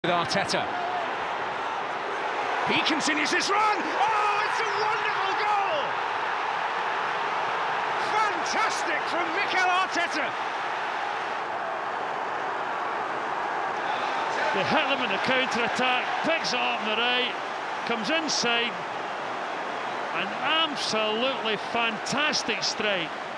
With Arteta. He continues his run! Oh, it's a wonderful goal! Fantastic from Mikel Arteta! They hit them in the counter-attack, picks it up on the right, comes inside, an absolutely fantastic strike.